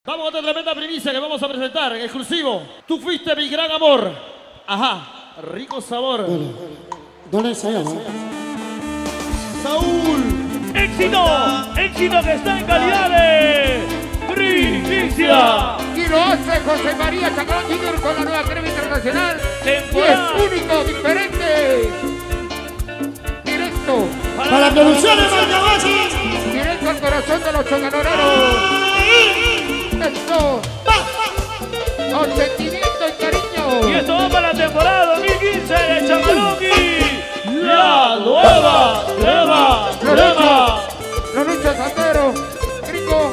Vamos a otra tremenda primicia que vamos a presentar en exclusivo. Tú fuiste mi gran amor. Ajá, rico sabor. ¿Dónde se llama? Saúl. ¡Éxito! ¡Éxito que está en calidad de primicia! Y lo hace José María Chacón Jr. con la nueva crema internacional. Temporada. Y es único, diferente. Directo. Para producciones Marcabasis. Directo al corazón de los chocanoreros. Esto. Con sentimiento y cariño. Y esto va para la temporada 2015 de Chamalongi. La nueva crema. Los luchos Santero. Gringo.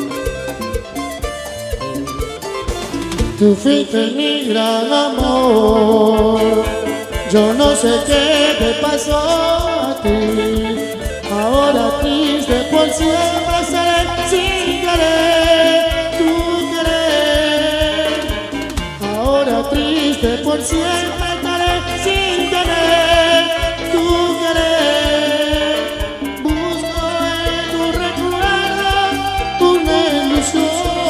Tú fuiste mi gran amor. Yo no sé qué te pasó a ti. Ahora triste por siempre seré sin querer tu querer. Ahora triste por siempre estaré sin tener tu querer. Busco en tu recuerdo una ilusión.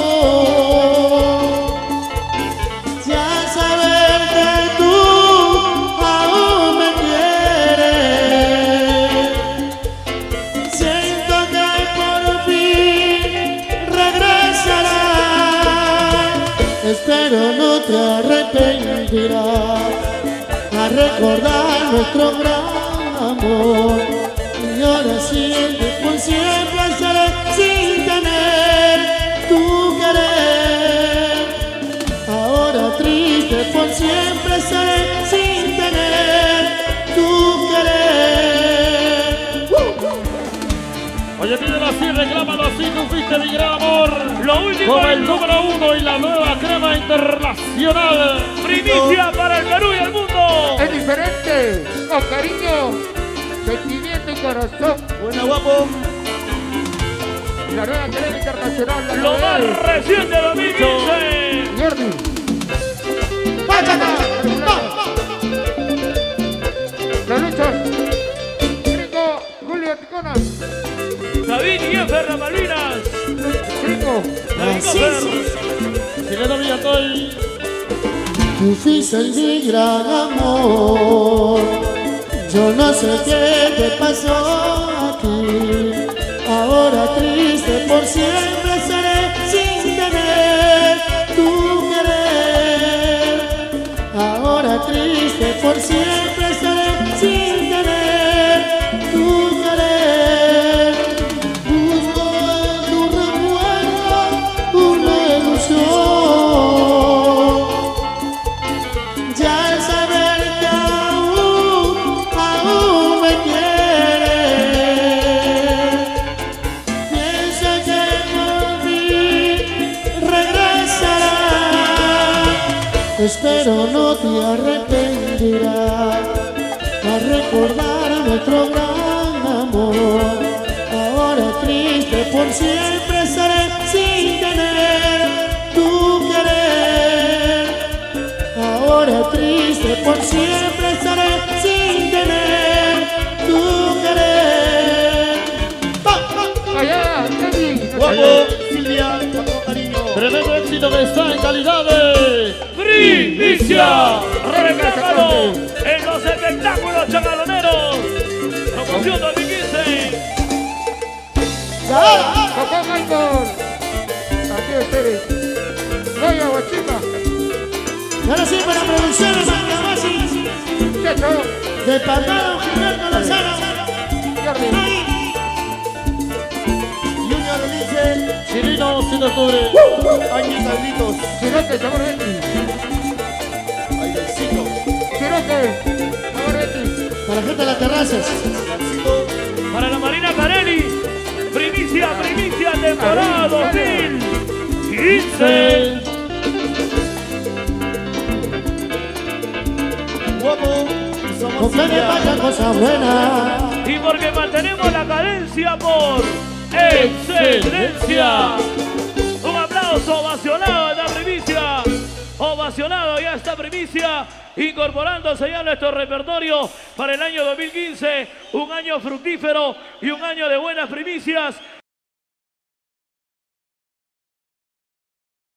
Ya saber que tú aún me quieres. Siento que por fin regresarás. Espero no te arrepentirás a recordar nuestro gran amor. Y ahora siente por siempre seré sin tener tu querer. Ahora triste por siempre seré sin tener tu querer. Oye, pídelo así, reclámalo así. Tú fuiste mi gran amor. Lo último Con el es número 1 y la nueva crema internacional. primicia para el Perú y el mundo. Es diferente. Con cariño. Sentimiento y corazón. Buena, guapo. La nueva crema internacional. La Lo más novedad. reciente de 2015. Jordi. Los luchos. Gringo. Julio Ticona. David y Efer Malvinas. Gringo. Así es. Chileno Villatoy. Tú fuiste mi gran amor. Yo no sé qué te pasó a ti. Ahora triste por siempre seré sin tener tu querer. Ahora triste por siempre seré sin tener tu querer. Busco en tu recuerdo una ilusión. Ya al saber que aún me quieres, piensa que por fin regresarás. Espero no te arrepentirás a recordar nuestro gran amor. Ahora triste por siempre seré sin tener tu querer. Ahora triste por siempre estaré sin tener tu querer. Allá, Teddy. Guapo. Silvia, con cariño. Tremendo éxito que está en calidad de Primicia. Reclámalo en los espectáculos chacaloneros. Promoción 2015. Papá Michael. Aquí ustedes. Goya Huachica. Y ahora sí para producciones Marcabasis Checho. de Pagado Gilberto Lozano. Jordi. Junior Ulises, Chileno 7 de octubre. Ángel Carlitos, Chirote, Sabor Betty. Aidelcito, Chirote, Sabor Betty. para la gente de las terrazas. Para la Marina Carelli. Primicia, temporada 2015. Guapo. Con que me vaya cosa buena. Y porque mantenemos la cadencia por excelencia. Un aplauso ovacionado a esta primicia. Ovacionado ya esta primicia. Incorporándose ya a nuestro repertorio para el año 2015. Un año fructífero y un año de buenas primicias.